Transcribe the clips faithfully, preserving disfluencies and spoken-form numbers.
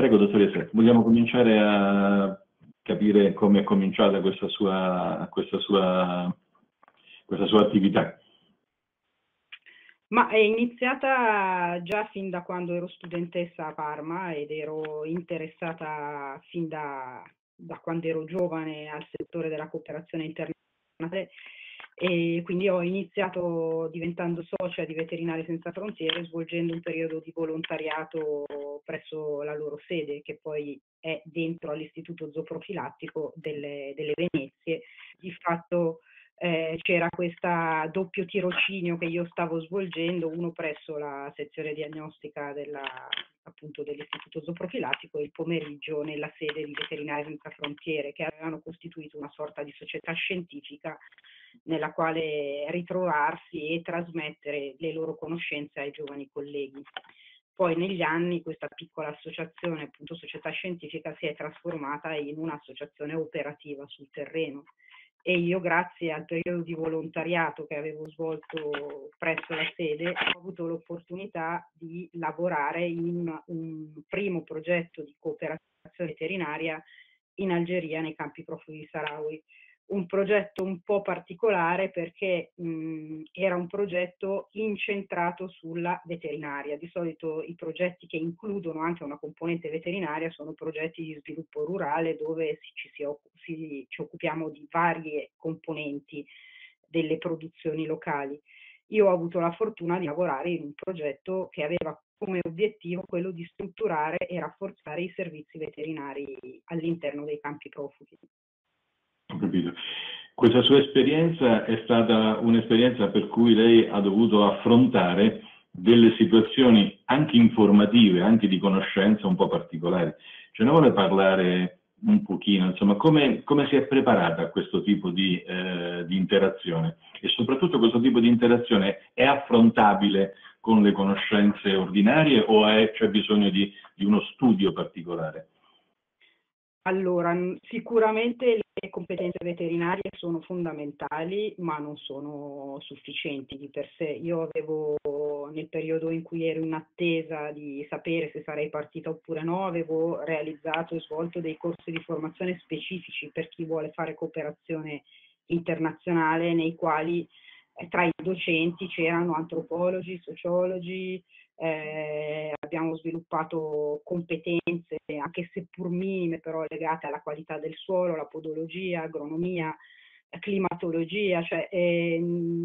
Prego, dottoressa, vogliamo cominciare a capire come è cominciata questa sua, questa sua, questa sua attività? Ma è iniziata già fin da quando ero studentessa a Parma ed ero interessata fin da, da quando ero giovane al settore della cooperazione internazionale, e quindi ho iniziato diventando socia di Veterinari Senza Frontiere, svolgendo un periodo di volontariato presso la loro sede, che poi è dentro all'Istituto Zooprofilattico delle, delle Venezie. Di fatto eh, c'era questo doppio tirocinio che io stavo svolgendo, uno presso la sezione diagnostica della, appunto, dell'Istituto Zooprofilattico, e il pomeriggio nella sede di Veterinari Senza Frontiere, che avevano costituito una sorta di società scientifica nella quale ritrovarsi e trasmettere le loro conoscenze ai giovani colleghi. Poi negli anni questa piccola associazione, appunto società scientifica, si è trasformata in un'associazione operativa sul terreno, e io, grazie al periodo di volontariato che avevo svolto presso la sede, ho avuto l'opportunità di lavorare in un primo progetto di cooperazione veterinaria in Algeria, nei campi profughi saharawi. Un progetto un po' particolare perché mh, era un progetto incentrato sulla veterinaria. Di solito i progetti che includono anche una componente veterinaria sono progetti di sviluppo rurale, dove ci, si, si, ci occupiamo di varie componenti delle produzioni locali. Io ho avuto la fortuna di lavorare in un progetto che aveva come obiettivo quello di strutturare e rafforzare i servizi veterinari all'interno dei campi profughi. Ho capito. Questa sua esperienza è stata un'esperienza per cui lei ha dovuto affrontare delle situazioni anche informative, anche di conoscenza un po' particolari. Ce ne vuole parlare un pochino, insomma, come, come si è preparata a questo tipo di, eh, di interazione, e soprattutto questo tipo di interazione è affrontabile con le conoscenze ordinarie o c'è bisogno di, di uno studio particolare? Allora, sicuramente le competenze veterinarie sono fondamentali, ma non sono sufficienti di per sé. Io avevo, nel periodo in cui ero in attesa di sapere se sarei partita oppure no, avevo realizzato e svolto dei corsi di formazione specifici per chi vuole fare cooperazione internazionale, nei quali eh, tra i docenti c'erano antropologi, sociologi. Eh, abbiamo sviluppato competenze, anche seppur minime, però legate alla qualità del suolo, la podologia, agronomia, climatologia, cioè eh,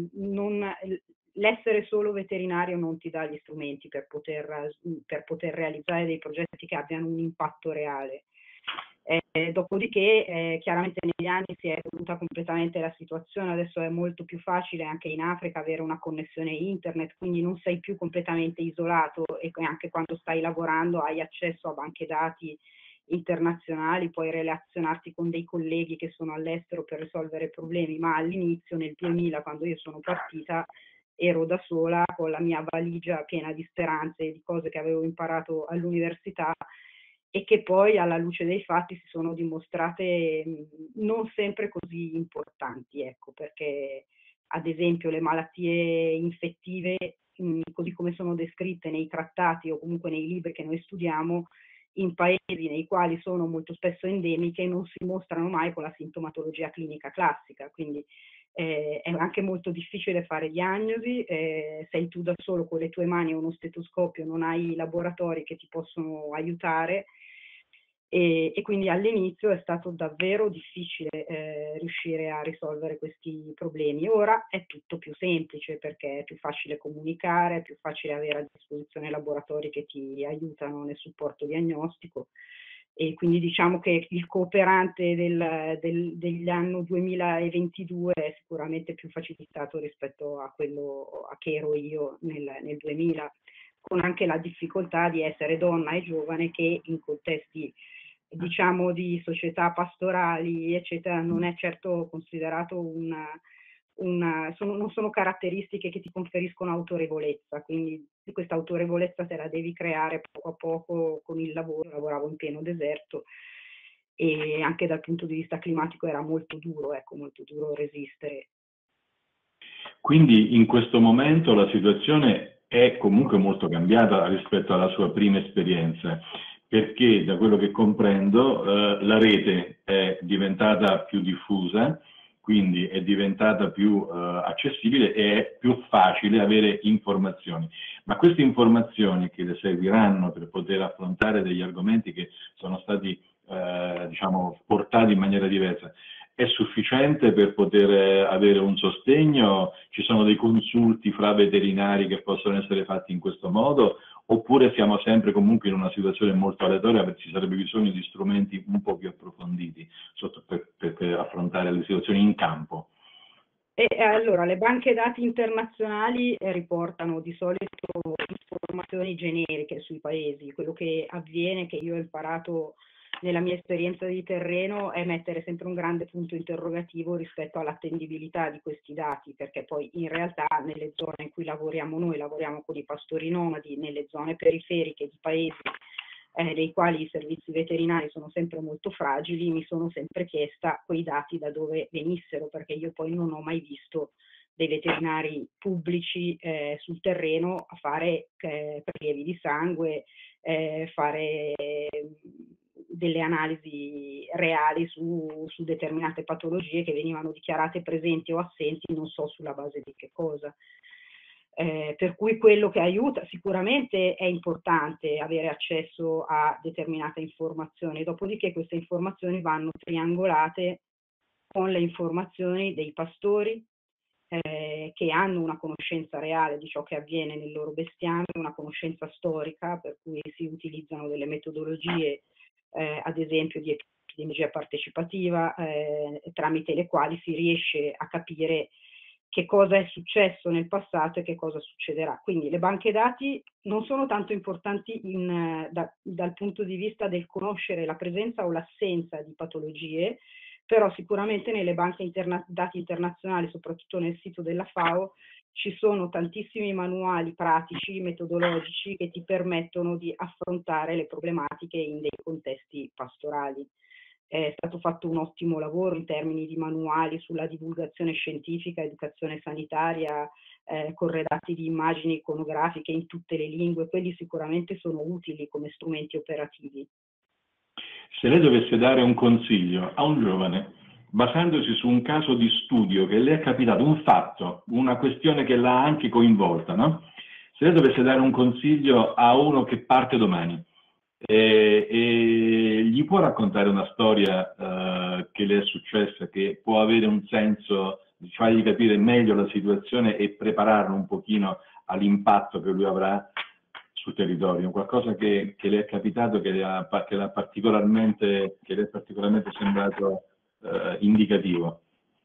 l'essere solo veterinario non ti dà gli strumenti per poter, per poter realizzare dei progetti che abbiano un impatto reale. Eh, dopodiché eh, chiaramente negli anni si è evoluta completamente la situazione, adesso è molto più facile anche in Africa avere una connessione internet, quindi non sei più completamente isolato, e anche quando stai lavorando hai accesso a banche dati internazionali, puoi relazionarti con dei colleghi che sono all'estero per risolvere problemi. Ma all'inizio, nel duemila, quando io sono partita, ero da sola con la mia valigia piena di speranze e di cose che avevo imparato all'università, e che poi alla luce dei fatti si sono dimostrate non sempre così importanti, ecco, perché ad esempio le malattie infettive, così come sono descritte nei trattati o comunque nei libri che noi studiamo, in paesi nei quali sono molto spesso endemiche, non si mostrano mai con la sintomatologia clinica classica, quindi eh, è anche molto difficile fare diagnosi, eh, sei tu da solo con le tue mani e uno stetoscopio, non hai laboratori che ti possono aiutare. E, e quindi all'inizio è stato davvero difficile eh, riuscire a risolvere questi problemi. Ora è tutto più semplice, perché è più facile comunicare, è più facile avere a disposizione laboratori che ti aiutano nel supporto diagnostico, e quindi diciamo che il cooperante del, del, degli anni duemilaventidue è sicuramente più facilitato rispetto a quello a che ero io nel, nel duemila, con anche la difficoltà di essere donna e giovane, che in contesti diciamo di società pastorali eccetera non è certo considerato una, una sono, non sono caratteristiche che ti conferiscono autorevolezza, quindi questa autorevolezza te la devi creare poco a poco con il lavoro. Lavoravo in pieno deserto e anche dal punto di vista climatico era molto duro, ecco, molto duro resistere. Quindi in questo momento la situazione è comunque molto cambiata rispetto alla sua prima esperienza, perché da quello che comprendo eh, la rete è diventata più diffusa, quindi è diventata più eh, accessibile e è più facile avere informazioni. Ma queste informazioni che le serviranno per poter affrontare degli argomenti che sono stati eh, diciamo, portati in maniera diversa, è sufficiente per poter avere un sostegno? Ci sono dei consulti fra veterinari che possono essere fatti in questo modo? Oppure siamo sempre comunque in una situazione molto aleatoria perché ci sarebbe bisogno di strumenti un po' più approfonditi sotto, per, per, per affrontare le situazioni in campo? E allora, le banche dati internazionali riportano di solito informazioni generiche sui paesi. Quello che avviene, che io ho imparato nella mia esperienza di terreno, è mettere sempre un grande punto interrogativo rispetto all'attendibilità di questi dati, perché poi in realtà nelle zone in cui lavoriamo noi, lavoriamo con i pastori nomadi, nelle zone periferiche di paesi eh, dei quali i servizi veterinari sono sempre molto fragili, mi sono sempre chiesta quei dati da dove venissero, perché io poi non ho mai visto dei veterinari pubblici eh, sul terreno a fare eh, prelievi di sangue, eh, fare eh, delle analisi reali su, su determinate patologie che venivano dichiarate presenti o assenti, non so sulla base di che cosa. Eh, per cui quello che aiuta sicuramente è importante avere accesso a determinate informazioni, dopodiché queste informazioni vanno triangolate con le informazioni dei pastori eh, che hanno una conoscenza reale di ciò che avviene nel loro bestiame, una conoscenza storica, per cui si utilizzano delle metodologie, eh, ad esempio di epidemiologia partecipativa, eh, tramite le quali si riesce a capire che cosa è successo nel passato e che cosa succederà. Quindi le banche dati non sono tanto importanti in, da, dal punto di vista del conoscere la presenza o l'assenza di patologie, però sicuramente nelle banche interna dati internazionali, soprattutto nel sito della FAO, ci sono tantissimi manuali pratici, metodologici, che ti permettono di affrontare le problematiche in dei contesti pastorali. È stato fatto un ottimo lavoro in termini di manuali sulla divulgazione scientifica, educazione sanitaria, eh, corredati di immagini iconografiche in tutte le lingue, quelli sicuramente sono utili come strumenti operativi. Se lei dovesse dare un consiglio a un giovane, basandosi su un caso di studio che le è capitato, un fatto, una questione che l'ha anche coinvolta, no? Se lei dovesse dare un consiglio a uno che parte domani, E, e gli può raccontare una storia uh, che le è successa, che può avere un senso, di fargli capire meglio la situazione e prepararlo un pochino all'impatto che lui avrà sul territorio, qualcosa che, che le è capitato, che le ha, che le ha particolarmente, che le è particolarmente sembrato uh, indicativo.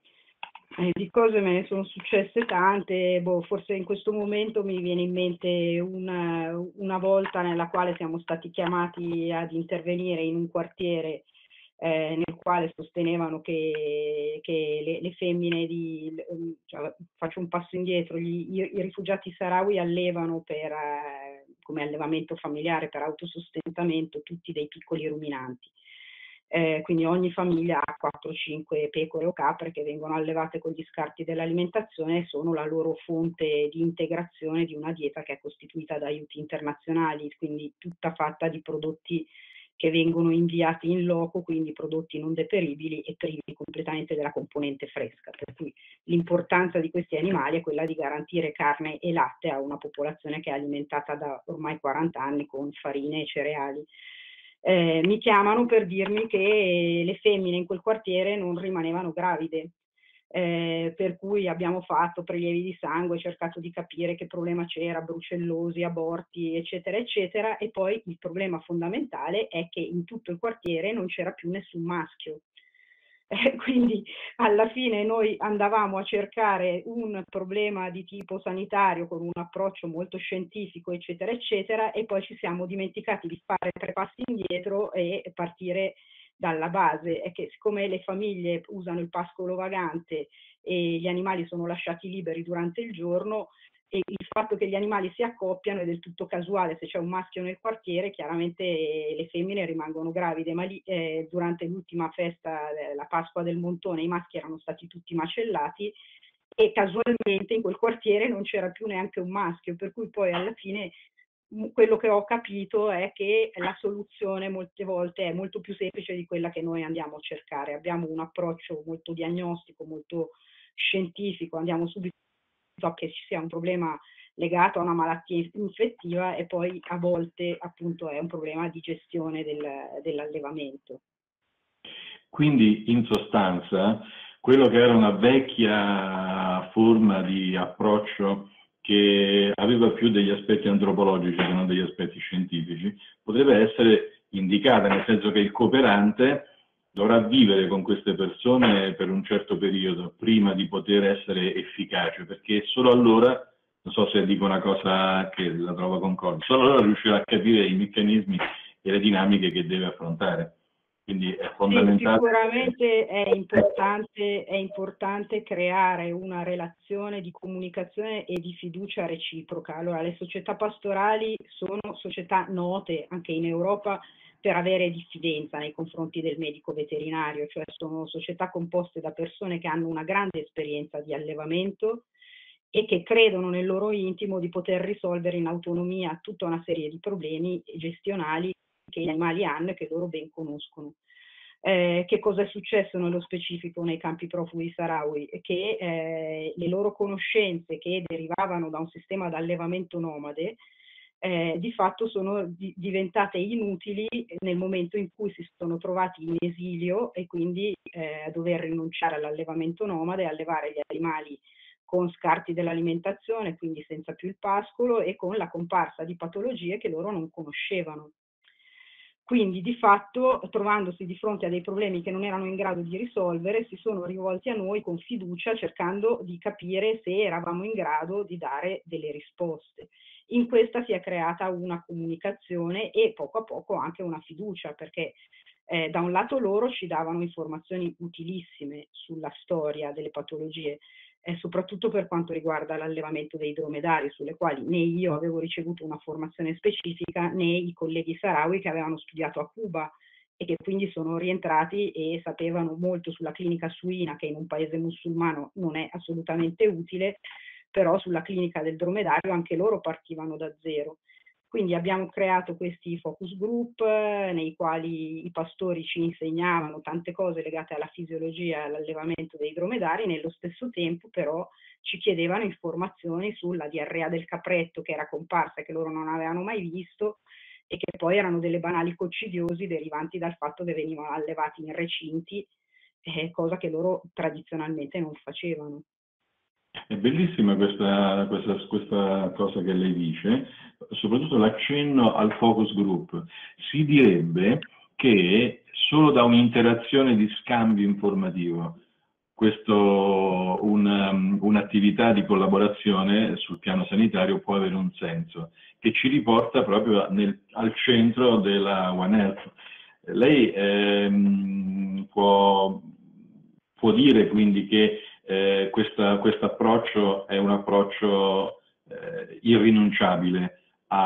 Eh, di cose me ne sono successe tante, boh, forse in questo momento mi viene in mente una, una volta nella quale siamo stati chiamati ad intervenire in un quartiere eh, nel quale sostenevano che, che le, le femmine di, cioè, faccio un passo indietro, gli, i, i rifugiati saharawi allevano per, eh, come allevamento familiare, per autosostentamento, tutti dei piccoli ruminanti. Eh, quindi ogni famiglia ha quattro cinque pecore o capre che vengono allevate con gli scarti dell'alimentazione e sono la loro fonte di integrazione di una dieta che è costituita da aiuti internazionali, quindi tutta fatta di prodotti che vengono inviati in loco, quindi prodotti non deperibili e privi completamente della componente fresca, per cui l'importanza di questi animali è quella di garantire carne e latte a una popolazione che è alimentata da ormai quaranta anni con farine e cereali. Eh, mi chiamano per dirmi che le femmine in quel quartiere non rimanevano gravide, eh, per cui abbiamo fatto prelievi di sangue, cercato di capire che problema c'era, brucellosi, aborti, eccetera, eccetera, e poi il problema fondamentale è che in tutto il quartiere non c'era più nessun maschio. Eh, quindi alla fine noi andavamo a cercare un problema di tipo sanitario con un approccio molto scientifico, eccetera, eccetera, e poi ci siamo dimenticati di fare tre passi indietro e partire dalla base. È che siccome le famiglie usano il pascolo vagante e gli animali sono lasciati liberi durante il giorno, e il fatto che gli animali si accoppiano è del tutto casuale. Se c'è un maschio nel quartiere, chiaramente le femmine rimangono gravide, ma lì eh, durante l'ultima festa, eh, la Pasqua del Montone, i maschi erano stati tutti macellati e casualmente in quel quartiere non c'era più neanche un maschio, per cui poi alla fine quello che ho capito è che la soluzione molte volte è molto più semplice di quella che noi andiamo a cercare. Abbiamo un approccio molto diagnostico, molto scientifico, andiamo subito a che ci sia un problema legato a una malattia infettiva e poi a volte appunto è un problema di gestione del, dell'allevamento. Quindi in sostanza quello che era una vecchia forma di approccio che aveva più degli aspetti antropologici che non degli aspetti scientifici, potrebbe essere indicata, nel senso che il cooperante dovrà vivere con queste persone per un certo periodo prima di poter essere efficace, perché solo allora, non so se dico una cosa che la trovo concorde, solo allora riuscirà a capire i meccanismi e le dinamiche che deve affrontare. Quindi è fondamentale. Sì, sicuramente è importante, è importante creare una relazione di comunicazione e di fiducia reciproca. Allora, le società pastorali sono società note anche in Europa per avere diffidenza nei confronti del medico veterinario, cioè sono società composte da persone che hanno una grande esperienza di allevamento e che credono nel loro intimo di poter risolvere in autonomia tutta una serie di problemi gestionali che gli animali hanno e che loro ben conoscono. Eh, che cosa è successo nello specifico nei campi profughi saharawi? Che eh, le loro conoscenze che derivavano da un sistema di allevamento nomade eh, di fatto sono di, diventate inutili nel momento in cui si sono trovati in esilio e quindi eh, a dover rinunciare all'allevamento nomade e allevare gli animali con scarti dell'alimentazione, quindi senza più il pascolo e con la comparsa di patologie che loro non conoscevano. Quindi di fatto, trovandosi di fronte a dei problemi che non erano in grado di risolvere, si sono rivolti a noi con fiducia cercando di capire se eravamo in grado di dare delle risposte. In questa si è creata una comunicazione e poco a poco anche una fiducia, perché eh, da un lato loro ci davano informazioni utilissime sulla storia delle patologie, eh, soprattutto per quanto riguarda l'allevamento dei dromedari, sulle quali né io avevo ricevuto una formazione specifica né i colleghi saharawi che avevano studiato a Cuba e che quindi sono rientrati e sapevano molto sulla clinica suina, che in un paese musulmano non è assolutamente utile, però sulla clinica del dromedario anche loro partivano da zero. Quindi abbiamo creato questi focus group eh, nei quali i pastori ci insegnavano tante cose legate alla fisiologia e all'allevamento dei dromedari, nello stesso tempo però ci chiedevano informazioni sulla diarrea del capretto che era comparsa e che loro non avevano mai visto e che poi erano delle banali coccidiosi derivanti dal fatto che venivano allevati in recinti, eh, cosa che loro tradizionalmente non facevano. È bellissima questa, questa, questa cosa che lei dice, soprattutto l'accenno al focus group. Si direbbe che solo da un'interazione di scambio informativo, questo, un, un'attività di collaborazione sul piano sanitario può avere un senso, che ci riporta proprio nel, al centro della One Health. Lei ehm, può, può dire quindi che Eh, questo approccio è un approccio eh, irrinunciabile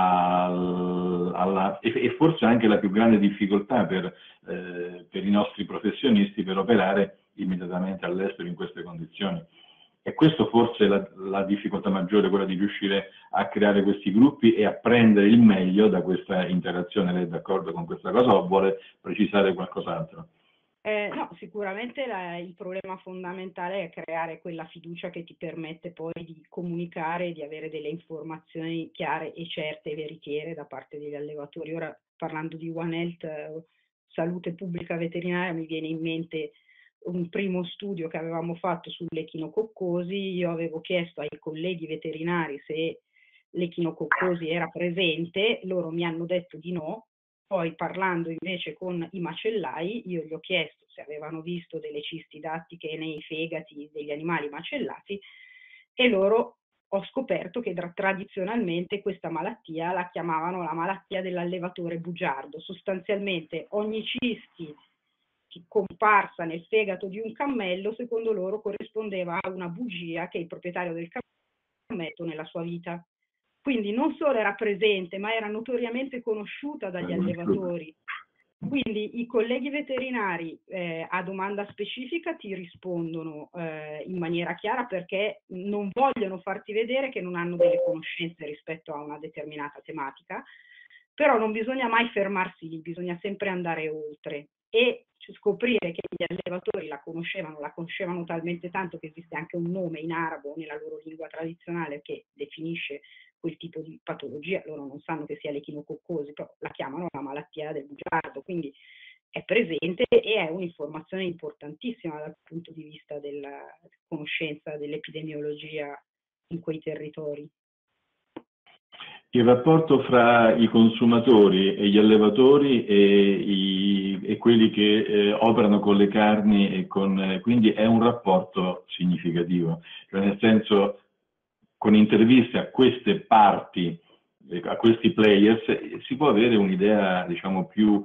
al, alla, e, e forse anche la più grande difficoltà per, eh, per i nostri professionisti per operare immediatamente all'estero in queste condizioni. E questo forse è la, la difficoltà maggiore, quella di riuscire a creare questi gruppi e a prendere il meglio da questa interazione. Lei è d'accordo con questa cosa o vuole precisare qualcos'altro? Eh, no, sicuramente la, il problema fondamentale è creare quella fiducia che ti permette poi di comunicare e di avere delle informazioni chiare e certe e veritiere da parte degli allevatori. Ora, parlando di One Health, eh, salute pubblica veterinaria, mi viene in mente un primo studio che avevamo fatto sull'echinococcosi. Io avevo chiesto ai colleghi veterinari se l'echinococcosi era presente, loro mi hanno detto di no. Poi parlando invece con i macellai, io gli ho chiesto se avevano visto delle cisti dattiche nei fegati degli animali macellati e loro ho scoperto che tradizionalmente questa malattia la chiamavano la malattia dell'allevatore bugiardo. Sostanzialmente ogni cisti comparsa nel fegato di un cammello, secondo loro corrispondeva a una bugia che il proprietario del cammello nella sua vita. Quindi non solo era presente, ma era notoriamente conosciuta dagli allevatori. Quindi i colleghi veterinari eh, a domanda specifica ti rispondono eh, in maniera chiara perché non vogliono farti vedere che non hanno delle conoscenze rispetto a una determinata tematica, però non bisogna mai fermarsi lì, bisogna sempre andare oltre e scoprire che gli allevatori la conoscevano, la conoscevano talmente tanto che esiste anche un nome in arabo nella loro lingua tradizionale che definisce quel tipo di patologia, loro non sanno che sia l'echinococcosi, però la chiamano la malattia del bugiardo, quindi è presente e è un'informazione importantissima dal punto di vista della conoscenza dell'epidemiologia in quei territori. Il rapporto fra i consumatori e gli allevatori e, i, e quelli che eh, operano con le carni e con, eh, quindi è un rapporto significativo, cioè nel senso con interviste a queste parti, eh, a questi players, eh, si può avere un'idea diciamo più,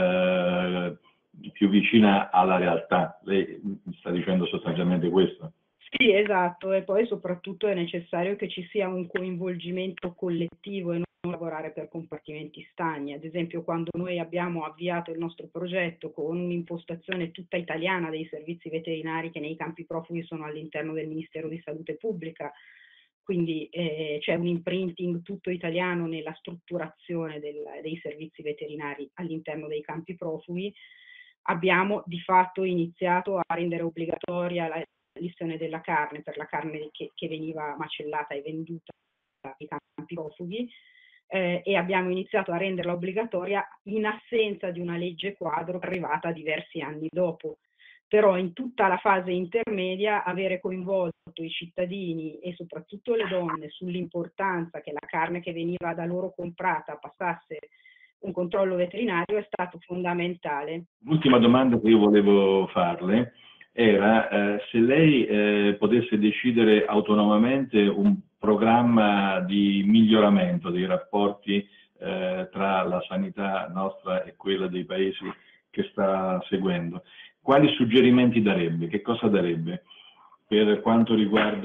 eh, più vicina alla realtà. Lei mi sta dicendo sostanzialmente questo? Sì, esatto, e poi soprattutto è necessario che ci sia un coinvolgimento collettivo e non lavorare per compartimenti stagni. Ad esempio, quando noi abbiamo avviato il nostro progetto con un'impostazione tutta italiana dei servizi veterinari che nei campi profughi sono all'interno del Ministero di Salute Pubblica, quindi eh, c'è un imprinting tutto italiano nella strutturazione del, dei servizi veterinari all'interno dei campi profughi, abbiamo di fatto iniziato a rendere obbligatoria la l'istione della carne per la carne che, che veniva macellata e venduta ai campi profughi eh, e abbiamo iniziato a renderla obbligatoria in assenza di una legge quadro arrivata diversi anni dopo. Però in tutta la fase intermedia avere coinvolto i cittadini e soprattutto le donne sull'importanza che la carne che veniva da loro comprata passasse un controllo veterinario è stato fondamentale. L'ultima domanda che io volevo farle era eh, se lei eh, potesse decidere autonomamente un programma di miglioramento dei rapporti eh, tra la sanità nostra e quella dei paesi che sta seguendo, quali suggerimenti darebbe? Che cosa darebbe per quanto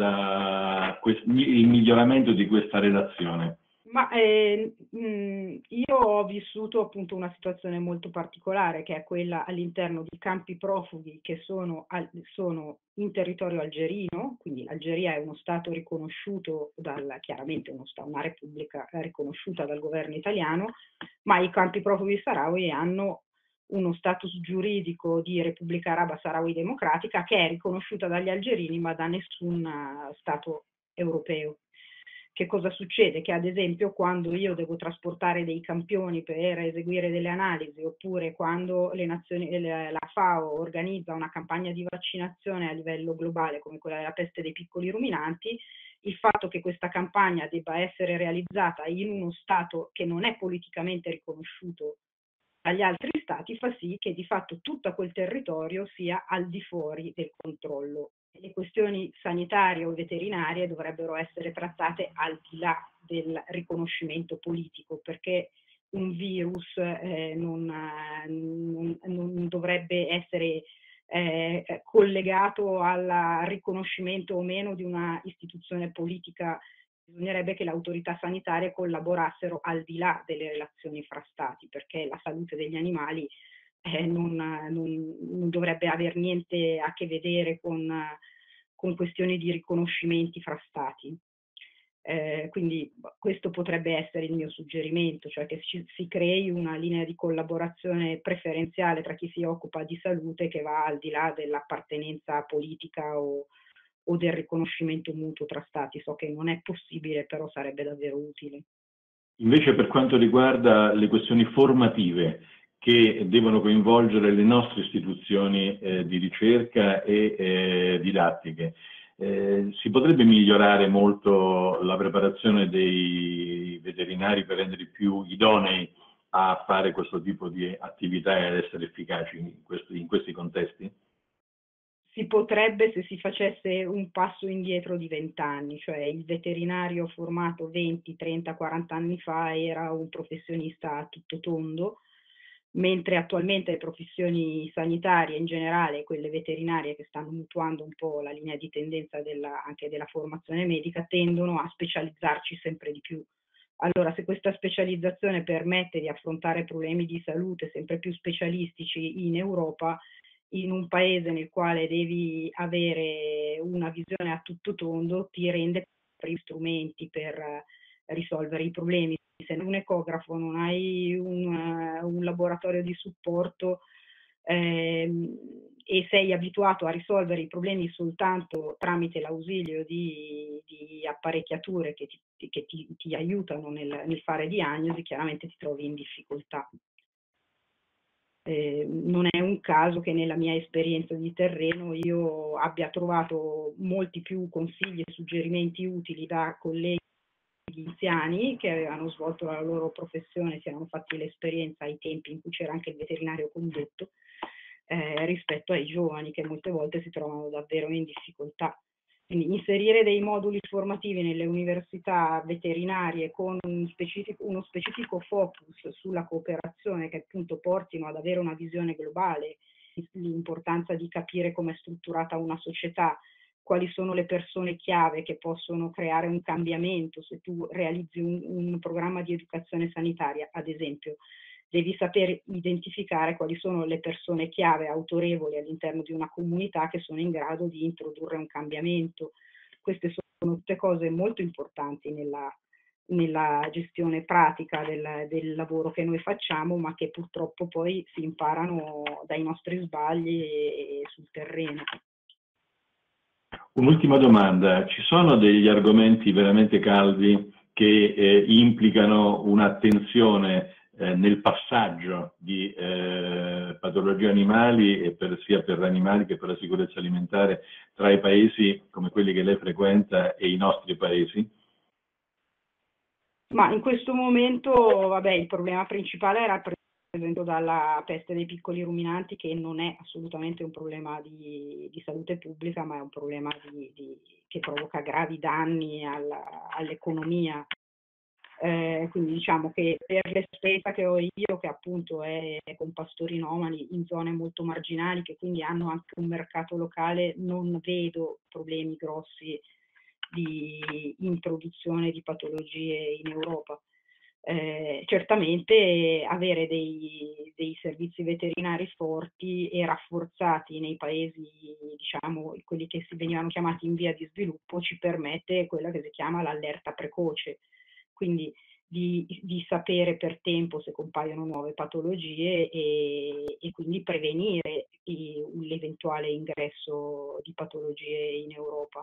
riguarda il miglioramento di questa relazione? Ma eh, mh, io ho vissuto appunto una situazione molto particolare che è quella all'interno di campi profughi che sono, al, sono in territorio algerino, quindi l'Algeria è uno stato riconosciuto dal, chiaramente uno stato, una repubblica riconosciuta dal governo italiano, ma i campi profughi saharawi hanno uno status giuridico di Repubblica Araba Sahrawi Democratica che è riconosciuta dagli algerini ma da nessun uh, stato europeo. Che cosa succede? Che ad esempio quando io devo trasportare dei campioni per eseguire delle analisi oppure quando le nazioni, la FAO organizza una campagna di vaccinazione a livello globale come quella della peste dei piccoli ruminanti, il fatto che questa campagna debba essere realizzata in uno Stato che non è politicamente riconosciuto dagli altri Stati fa sì che di fatto tutto quel territorio sia al di fuori del controllo. Le questioni sanitarie o veterinarie dovrebbero essere trattate al di là del riconoscimento politico, perché un virus eh, non, non, non dovrebbe essere eh, collegato al riconoscimento o meno di una istituzione politica. Bisognerebbe che le autorità sanitarie collaborassero al di là delle relazioni fra stati, perché la salute degli animali eh, non, non, non dovrebbe aver niente a che vedere con, con questioni di riconoscimenti fra stati. Eh, quindi questo potrebbe essere il mio suggerimento, cioè che ci, si crei una linea di collaborazione preferenziale tra chi si occupa di salute che va al di là dell'appartenenza politica o, o del riconoscimento mutuo tra stati. So che non è possibile, però sarebbe davvero utile. Invece per quanto riguarda le questioni formative che devono coinvolgere le nostre istituzioni eh, di ricerca e eh, didattiche, eh, si potrebbe migliorare molto la preparazione dei veterinari per renderli più idonei a fare questo tipo di attività e ad essere efficaci in questi, in questi contesti? Si potrebbe se si facesse un passo indietro di vent'anni, cioè il veterinario formato venti, trenta, quaranta anni fa era un professionista a tutto tondo, mentre attualmente le professioni sanitarie in generale, quelle veterinarie che stanno mutuando un po' la linea di tendenza della, anche della formazione medica, tendono a specializzarci sempre di più. Allora, se questa specializzazione permette di affrontare problemi di salute sempre più specialistici in Europa, in un paese nel quale devi avere una visione a tutto tondo, ti rende gli strumenti per risolvere i problemi. Se non hai un ecografo, non hai un, un laboratorio di supporto ehm, e sei abituato a risolvere i problemi soltanto tramite l'ausilio di, di apparecchiature che ti, che ti, ti aiutano nel, nel fare diagnosi, chiaramente ti trovi in difficoltà. Eh, non è un caso che nella mia esperienza di terreno io abbia trovato molti più consigli e suggerimenti utili da colleghi anziani che avevano svolto la loro professione, si erano fatti l'esperienza ai tempi in cui c'era anche il veterinario condotto, eh, rispetto ai giovani che molte volte si trovano davvero in difficoltà. Quindi inserire dei moduli formativi nelle università veterinarie con un specifico, uno specifico focus sulla cooperazione che appunto portino ad avere una visione globale, l'importanza di capire come è strutturata una società, quali sono le persone chiave che possono creare un cambiamento. Se tu realizzi un, un programma di educazione sanitaria, ad esempio, devi saper identificare quali sono le persone chiave autorevoli all'interno di una comunità che sono in grado di introdurre un cambiamento. Queste sono tutte cose molto importanti nella, nella gestione pratica del, del lavoro che noi facciamo, ma che purtroppo poi si imparano dai nostri sbagli e, e sul terreno. Un'ultima domanda, ci sono degli argomenti veramente caldi che eh, implicano un'attenzione eh, nel passaggio di eh, patologie animali, e per, sia per gli animali che per la sicurezza alimentare, tra i paesi come quelli che lei frequenta e i nostri paesi? Ma in questo momento, vabbè, il problema principale era rappresentato dalla peste dei piccoli ruminanti, che non è assolutamente un problema di, di salute pubblica, ma è un problema di, di, che provoca gravi danni all'economia. Eh, quindi diciamo che per l'esperienza che ho io, che appunto è con pastori nomadi in zone molto marginali, che quindi hanno anche un mercato locale, non vedo problemi grossi di introduzione di patologie in Europa. Eh, certamente avere dei, dei servizi veterinari forti e rafforzati nei paesi, diciamo, quelli che si venivano chiamati in via di sviluppo, ci permette quella che si chiama l'allerta precoce, quindi di, di sapere per tempo se compaiono nuove patologie e, e quindi prevenire l'eventuale ingresso di patologie in Europa.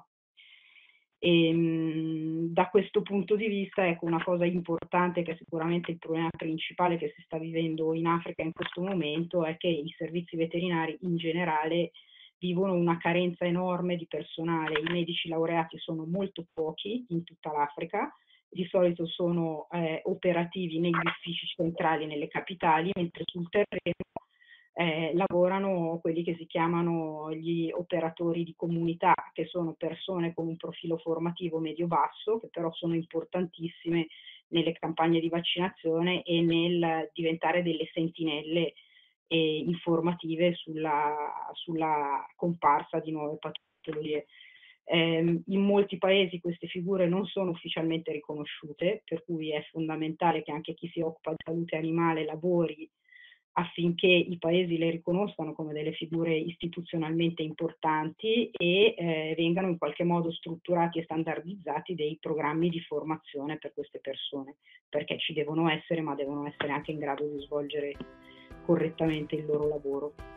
E, da questo punto di vista, ecco, una cosa importante, che è sicuramente il problema principale che si sta vivendo in Africa in questo momento, è che i servizi veterinari in generale vivono una carenza enorme di personale. I medici laureati sono molto pochi in tutta l'Africa, di solito sono eh, operativi negli uffici centrali, nelle capitali, mentre sul terreno Eh, lavorano quelli che si chiamano gli operatori di comunità, che sono persone con un profilo formativo medio-basso, che però sono importantissime nelle campagne di vaccinazione e nel diventare delle sentinelle eh, informative sulla, sulla comparsa di nuove patologie. Eh, in molti paesi queste figure non sono ufficialmente riconosciute, per cui è fondamentale che anche chi si occupa di salute animale lavori affinché i paesi le riconoscano come delle figure istituzionalmente importanti e eh, vengano in qualche modo strutturati e standardizzati dei programmi di formazione per queste persone, perché ci devono essere, ma devono essere anche in grado di svolgere correttamente il loro lavoro.